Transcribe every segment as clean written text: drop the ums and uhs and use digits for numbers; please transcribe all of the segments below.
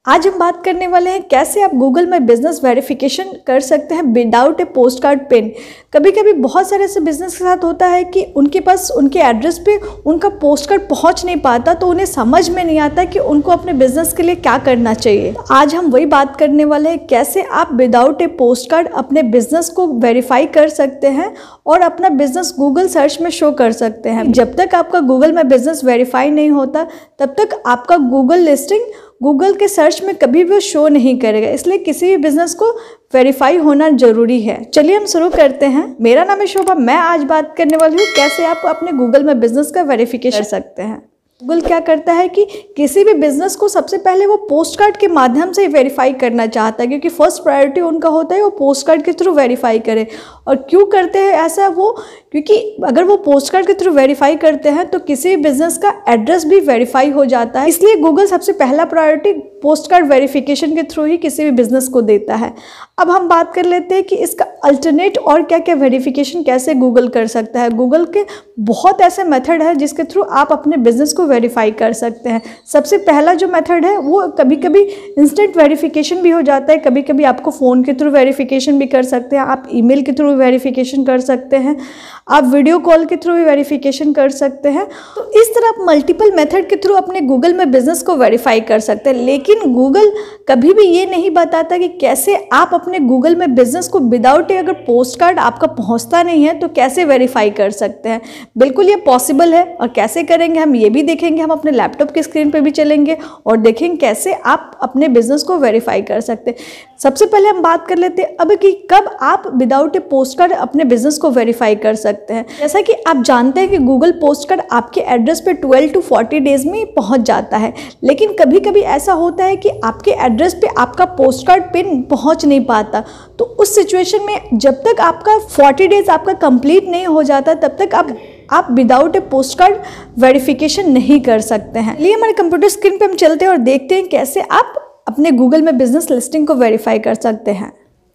आज हम बात करने वाले हैं कैसे आप गूगल में बिजनेस वेरिफिकेशन कर सकते हैं without a postcard pin. कभी कभी बहुत सारे ऐसे बिजनेस के साथ होता है कि उनके पास उनके एड्रेस पे उनका पोस्ट कार्ड पहुंच नहीं पाता, तो उन्हें समझ में नहीं आता कि उनको अपने बिजनेस के लिए क्या करना चाहिए। आज हम वही बात करने वाले हैं कैसे आप विदाउट ए पोस्ट कार्ड अपने बिजनेस को वेरीफाई कर सकते हैं और अपना बिजनेस गूगल सर्च में शो कर सकते हैं। जब तक आपका गूगल में बिजनेस वेरीफाई नहीं होता तब तक आपका गूगल लिस्टिंग गूगल के सर्च में कभी भी शो नहीं करेगा, इसलिए किसी भी बिजनेस को वेरीफाई होना जरूरी है। चलिए हम शुरू करते हैं। मेरा नाम है शोभा। मैं आज बात करने वाली हूँ कैसे आप अपने गूगल में बिजनेस का वेरिफिकेशन कर सकते हैं। गूगल क्या करता है कि किसी भी बिजनेस को सबसे पहले वो पोस्ट कार्ड के माध्यम से वेरीफाई करना चाहता है, क्योंकि फर्स्ट प्रायोरिटी उनका होता है वो पोस्ट कार्ड के थ्रू वेरीफाई करे। और क्यों करते हैं ऐसा वो, क्योंकि अगर वो पोस्ट कार्ड के थ्रू वेरीफाई करते हैं तो किसी भी बिजनेस का एड्रेस भी वेरीफाई हो जाता है, इसलिए गूगल सबसे पहला प्रायोरिटी पोस्ट कार्ड वेरिफिकेशन के थ्रू ही किसी भी बिजनेस को देता है। अब हम बात कर लेते हैं कि इसका अल्टरनेट और क्या क्या वेरिफिकेशन कैसे गूगल कर सकता है। गूगल के बहुत ऐसे मेथड है जिसके थ्रू आप अपने बिजनेस को वेरीफाई कर सकते हैं। सबसे पहला जो मेथड है वो कभी कभी इंस्टेंट वेरिफिकेशन भी हो जाता है, कभी कभी आपको फ़ोन के थ्रू वेरिफिकेशन भी कर सकते हैं, आप ईमेल के थ्रू वेरिफिकेशन कर सकते हैं, आप वीडियो कॉल के थ्रू भी वेरिफिकेशन कर सकते हैं। तो इस तरह आप मल्टीपल मेथड के थ्रू अपने गूगल में बिजनेस को वेरीफाई कर सकते हैं। लेकिन गूगल कभी भी ये नहीं बताता कि कैसे आप अपने गूगल में बिजनेस को विदाउट अगर पोस्ट कार्ड आपका पहुंचता नहीं है तो कैसे वेरीफाई कर सकते हैं। बिल्कुल ये पॉसिबल है, और कैसे करेंगे हम ये भी देखेंगे। हम अपने लैपटॉप की स्क्रीन पर भी चलेंगे और देखेंगे कैसे आप अपने बिजनेस को वेरीफाई कर सकते हैं। सबसे पहले हम बात कर लेते हैं अब कि कब आप विदाउट ए पोस्ट कार्ड अपने बिजनेस को वेरीफाई कर सकते हैं। जैसा कि आप जानते हैं कि गूगल पोस्ट कार्ड आपके एड्रेस पे 12 to 40 डेज में पहुंच जाता है, लेकिन कभी कभी ऐसा होता है कि आपके एड्रेस पे आपका पोस्ट कार्ड पिन पहुंच नहीं पाता। तो उस सिचुएशन में जब तक आपका 40 डेज आपका कंप्लीट नहीं हो जाता तब तक आप without a postcard verification नहीं कर सकते हैं। चलिए हमारे कंप्यूटर स्क्रीन पे हम चलते हैं और देखते हैं कैसे आप अपने गूगल में बिजनेस लिस्टिंग को वेरीफाई कर सकते हैं।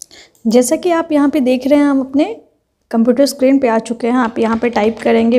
जैसा कि आप यहाँ पे देख रहे हैं, हम अपने कंप्यूटर स्क्रीन पे आ चुके हैं। आप यहाँ पे टाइप करेंगे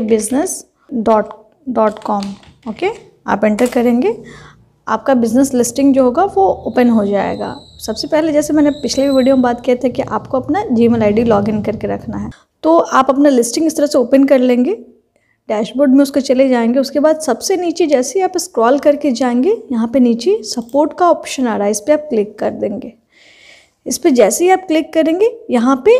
business.com, ओके, आप एंटर करेंगे, आपका बिजनेस लिस्टिंग जो होगा वो ओपन हो जाएगा। सबसे पहले जैसे मैंने पिछले वीडियो में बात किया था कि आपको अपना जीमेल आईडी लॉगिन करके रखना है, तो आप अपना लिस्टिंग इस तरह से ओपन कर लेंगे, डैशबोर्ड में उसके चले जाएंगे। उसके बाद सबसे नीचे जैसे ही आप स्क्रॉल करके जाएंगे, यहाँ पे नीचे सपोर्ट का ऑप्शन आ रहा है, इस पर आप क्लिक कर देंगे। इस पर जैसे ही आप क्लिक करेंगे यहाँ पे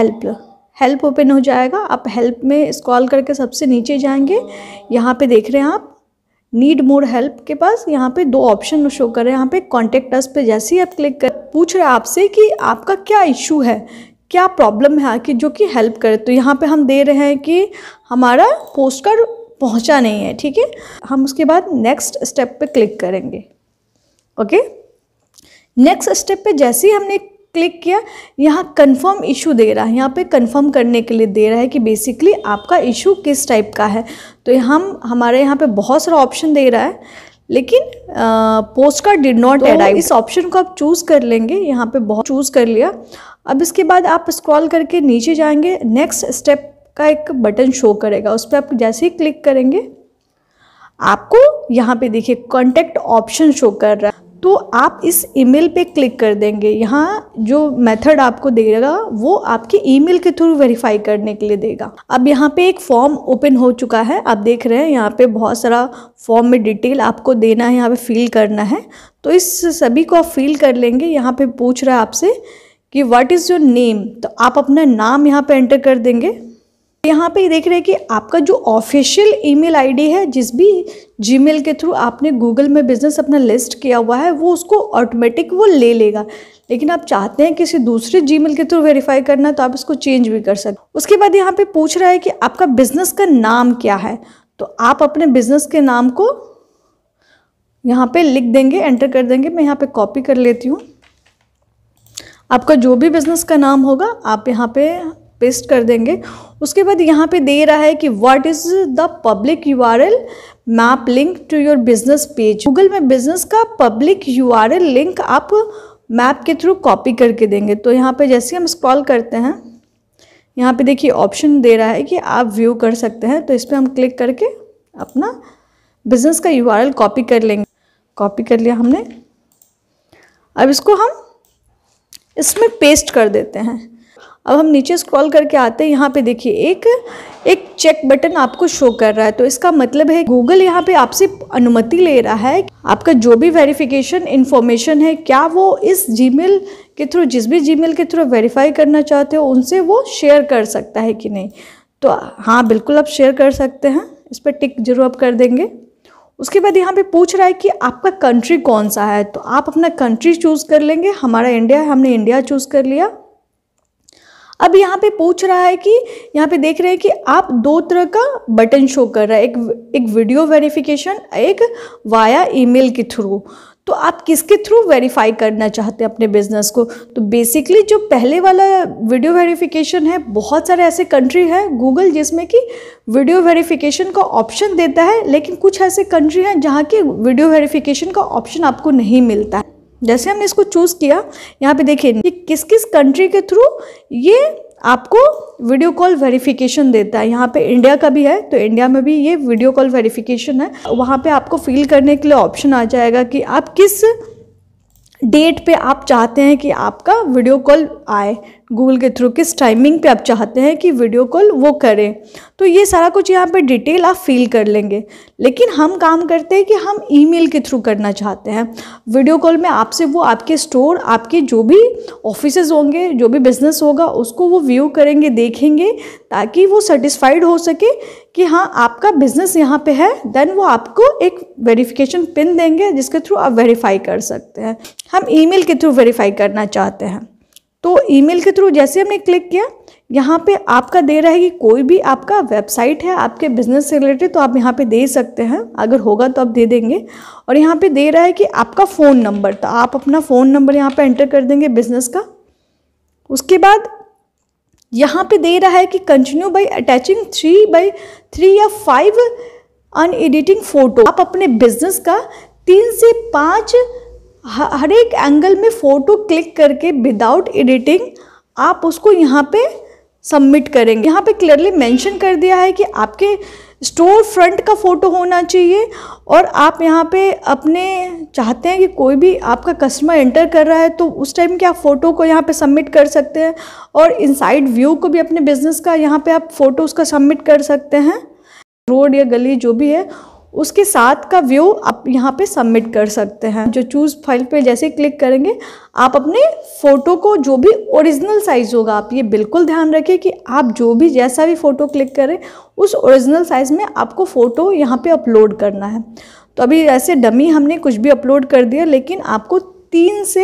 हेल्प ओपन हो जाएगा। आप हेल्प में स्क्रॉल करके सबसे नीचे जाएंगे, यहाँ पे देख रहे हैं आप नीड मोर हेल्प के पास यहाँ पे 2 ऑप्शन शो कर रहे हैं। यहाँ पे कॉन्टेक्ट अस पे जैसे ही आप क्लिक कर, पूछ रहे हैं आपसे कि आपका क्या इशू है, क्या प्रॉब्लम है कि जो कि हेल्प करे। तो यहाँ पे हम दे रहे हैं कि हमारा पोस्ट कार्ड पहुँचा नहीं है, ठीक है। हम उसके बाद नेक्स्ट स्टेप पे क्लिक करेंगे, ओके। नेक्स्ट स्टेप पे जैसे ही हमने क्लिक किया, यहाँ कंफर्म इशू दे रहा है, यहाँ पे कंफर्म करने के लिए दे रहा है कि बेसिकली आपका इशू किस टाइप का है। तो हमारे यहाँ पे बहुत सारा ऑप्शन दे रहा है, लेकिन postcard did not arrive, इस ऑप्शन को आप चूज़ कर लेंगे। यहाँ पे बहुत चूज़ कर लिया। अब इसके बाद आप स्क्रॉल करके नीचे जाएंगे, नेक्स्ट स्टेप का एक बटन शो करेगा, उस पर आप जैसे ही क्लिक करेंगे आपको यहाँ पे देखिए कॉन्टैक्ट ऑप्शन शो कर रहा है, तो आप इस ईमेल पे क्लिक कर देंगे। यहाँ जो मेथड आपको देगा वो आपके ईमेल के थ्रू वेरीफाई करने के लिए देगा। अब यहाँ पे एक फॉर्म ओपन हो चुका है, आप देख रहे हैं यहाँ पे बहुत सारा फॉर्म में डिटेल आपको देना है, यहाँ पे फिल करना है। तो इस सभी को आप फिल कर लेंगे। यहाँ पे पूछ रहा है आपसे कि व्हाट इज़ योर नेम, तो आप अपना नाम यहाँ पे एंटर कर देंगे। यहाँ पे देख रहे हैं कि आपका जो ऑफिशियल ईमेल आईडी है, जिस भी जीमेल के थ्रू आपने गूगल में बिजनेस अपना लिस्ट किया हुआ है, वो उसको ऑटोमेटिक वो ले लेगा। लेकिन आप चाहते हैं किसी दूसरे जीमेल के थ्रू वेरीफाई करना, तो आप इसको चेंज भी कर सकते। उसके बाद यहाँ पे पूछ रहा है कि आपका बिजनेस का नाम क्या है, तो आप अपने बिजनेस के नाम को यहाँ पे लिख देंगे, एंटर कर देंगे। मैं यहाँ पे कॉपी कर लेती हूँ। आपका जो भी बिजनेस का नाम होगा आप यहाँ पे पेस्ट कर देंगे। उसके बाद यहाँ पे दे रहा है कि what is the public URL map link to your business page. Google में बिजनेस का पब्लिक URL लिंक आप मैप के थ्रू कॉपी करके देंगे। तो यहाँ पे जैसे हम स्क्रॉल करते हैं, यहाँ पे देखिए ऑप्शन दे रहा है कि आप व्यू कर सकते हैं। तो इस पर हम क्लिक करके अपना बिजनेस का URL कॉपी कर लेंगे। कॉपी कर लिया हमने। अब इसको हम इसमें पेस्ट कर देते हैं। अब हम नीचे स्क्रॉल करके आते हैं, यहाँ पे देखिए एक चेक बटन आपको शो कर रहा है। तो इसका मतलब है गूगल यहाँ पे आपसे अनुमति ले रहा है आपका जो भी वेरिफिकेशन इन्फॉर्मेशन है, क्या वो इस जीमेल के थ्रू, जिस भी जीमेल के थ्रू वेरीफाई करना चाहते हो उनसे वो शेयर कर सकता है कि नहीं। तो हाँ, बिल्कुल आप शेयर कर सकते हैं, इस पर टिक जरूर आप कर देंगे। उसके बाद यहाँ पे पूछ रहा है कि आपका कंट्री कौन सा है, तो आप अपना कंट्री चूज़ कर लेंगे। हमारा इंडिया है, हमने इंडिया चूज़ कर लिया। अब यहाँ पे पूछ रहा है कि यहाँ पे देख रहे हैं कि आप 2 तरह का बटन शो कर रहा है, एक वीडियो वेरिफिकेशन, एक वाया ईमेल के थ्रू। तो आप किसके थ्रू वेरीफाई करना चाहते हैं अपने बिजनेस को। तो बेसिकली जो पहले वाला वीडियो वेरिफिकेशन है, बहुत सारे ऐसे कंट्री है गूगल जिसमें कि वीडियो वेरिफिकेशन का ऑप्शन देता है, लेकिन कुछ ऐसे कंट्री हैं जहाँ के वीडियो वेरिफिकेशन का ऑप्शन आपको नहीं मिलता है। जैसे हमने इसको चूज़ किया, यहाँ पे देखिए कि किस किस कंट्री के थ्रू ये आपको वीडियो कॉल वेरिफिकेशन देता है। यहाँ पे इंडिया का भी है, तो इंडिया में भी ये वीडियो कॉल वेरिफिकेशन है। वहाँ पे आपको फिल करने के लिए ऑप्शन आ जाएगा कि आप किस डेट पे आप चाहते हैं कि आपका वीडियो कॉल आए गूगल के थ्रू, किस टाइमिंग पे आप चाहते हैं कि वीडियो कॉल वो करें। तो ये सारा कुछ यहाँ पे डिटेल आप फिल कर लेंगे। लेकिन हम काम करते हैं कि हम ईमेल के थ्रू करना चाहते हैं वीडियो कॉल में आपसे। वो आपके स्टोर, आपके जो भी ऑफिसेज होंगे, जो भी बिजनेस होगा, उसको वो व्यू करेंगे, देखेंगे, ताकि वो सेटिस्फाइड हो सके कि हाँ आपका बिजनेस यहाँ पे है। देन वो आपको एक वेरिफिकेशन पिन देंगे जिसके थ्रू आप वेरीफाई कर सकते हैं। हम ईमेल के थ्रू वेरीफाई करना चाहते हैं, तो ईमेल के थ्रू जैसे हमने क्लिक किया, यहाँ पे आपका दे रहा है कि कोई भी आपका वेबसाइट है आपके बिजनेस से रिलेटेड, तो आप यहाँ पे दे सकते हैं, अगर होगा तो आप दे देंगे। और यहाँ पे दे रहा है कि आपका फ़ोन नंबर, तो आप अपना फ़ोन नंबर यहाँ पे एंटर कर देंगे बिजनेस का। उसके बाद यहाँ पे दे रहा है कि कंटिन्यू बाय अटैचिंग 3x3 या 5 अनएडिटिंग फ़ोटो। आप अपने बिजनेस का 3 से 5 हर एक एंगल में फ़ोटो क्लिक करके विदाउट एडिटिंग आप उसको यहाँ पे सबमिट करेंगे। यहाँ पे क्लियरली मेंशन कर दिया है कि आपके स्टोर फ्रंट का फ़ोटो होना चाहिए, और आप यहाँ पे अपने चाहते हैं कि कोई भी आपका कस्टमर एंटर कर रहा है तो उस टाइम के आप फ़ोटो को यहाँ पे सबमिट कर सकते हैं। और इनसाइड व्यू को भी अपने बिजनेस का यहाँ पे आप फ़ोटो उसका सबमिट कर सकते हैं। रोड या गली जो भी है उसके साथ का व्यू आप यहाँ पे सबमिट कर सकते हैं। जो चूज़ फाइल पे जैसे क्लिक करेंगे, आप अपने फ़ोटो को जो भी ओरिजिनल साइज़ होगा, आप ये बिल्कुल ध्यान रखें कि आप जो भी जैसा भी फ़ोटो क्लिक करें उस ओरिजिनल साइज़ में आपको फ़ोटो यहाँ पे अपलोड करना है। तो अभी ऐसे डमी हमने कुछ भी अपलोड कर दिया, लेकिन आपको 3 से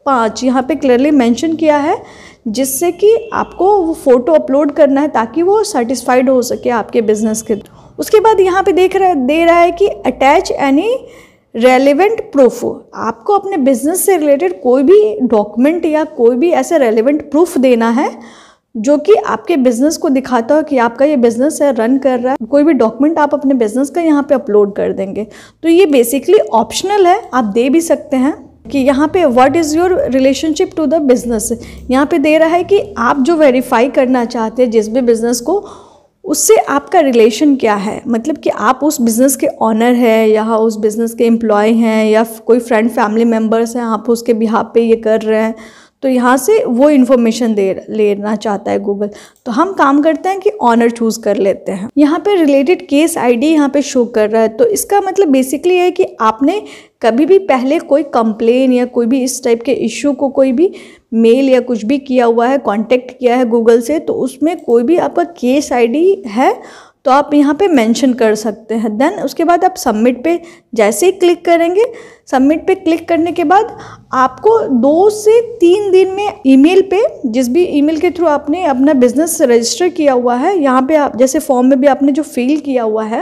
5 यहाँ पे क्लियरली मेंशन किया है, जिससे कि आपको वो फ़ोटो अपलोड करना है ताकि वो सेटिस्फाइड हो सके आपके बिजनेस के। उसके बाद यहाँ पे दे रहा है कि अटैच एनी रेलेवेंट प्रूफ। आपको अपने बिजनेस से रिलेटेड कोई भी डॉक्यूमेंट या कोई भी ऐसा रेलेवेंट प्रूफ देना है जो कि आपके बिजनेस को दिखाता हो कि आपका ये बिजनेस है, रन कर रहा है। कोई भी डॉक्यूमेंट आप अपने बिजनेस का यहाँ पे अपलोड कर देंगे। तो ये बेसिकली ऑप्शनल है, आप दे भी सकते हैं। कि यहाँ पे what is your relationship to the business, यहाँ पे दे रहा है कि आप जो वेरीफाई करना चाहते हैं जिस भी बिजनेस को, उससे आपका रिलेशन क्या है। मतलब कि आप उस बिज़नेस के ऑनर हैं या उस बिज़नेस के एम्प्लॉय हैं या कोई फ्रेंड फैमिली मेम्बर्स हैं, आप उसके बिहाफ पे ये कर रहे हैं। तो यहाँ से वो इन्फॉर्मेशन लेना चाहता है गूगल। तो हम काम करते हैं कि ऑनर चूज़ कर लेते हैं। यहाँ पे रिलेटेड केस आईडी यहाँ पे शो कर रहा है। तो इसका मतलब बेसिकली है कि आपने कभी भी पहले कोई कंप्लेन या कोई भी इस टाइप के इश्यू को कोई भी मेल या कुछ भी किया हुआ है, कांटेक्ट किया है गूगल से, तो उसमें कोई भी आपका केस आईडी है तो आप यहाँ पे मेंशन कर सकते हैं। देन उसके बाद आप सबमिट पे जैसे ही क्लिक करेंगे, सबमिट पे क्लिक करने के बाद आपको 2 से 3 दिन में ईमेल पे, जिस भी ईमेल के थ्रू आपने अपना बिजनेस रजिस्टर किया हुआ है, यहाँ पे आप जैसे फॉर्म में भी आपने जो फिल किया हुआ है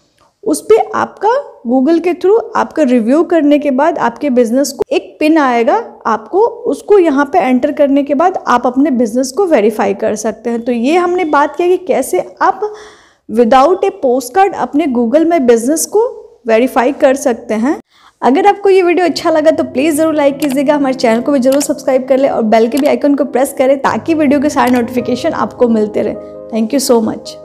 उस पर आपका गूगल के थ्रू आपका रिव्यू करने के बाद आपके बिजनेस को एक पिन आएगा, आपको उसको यहाँ पे एंटर करने के बाद आप अपने बिजनेस को वेरीफाई कर सकते हैं। तो ये हमने बात किया कि कैसे आप विदाउट ए पोस्ट कार्ड अपने गूगल में बिजनेस को वेरीफाई कर सकते हैं। अगर आपको ये वीडियो अच्छा लगा तो प्लीज़ ज़रूर लाइक कीजिएगा, हमारे चैनल को भी ज़रूर सब्सक्राइब कर ले और बेल के भी आइकन को प्रेस करें ताकि वीडियो के सारे नोटिफिकेशन आपको मिलते रहे। Thank you so much.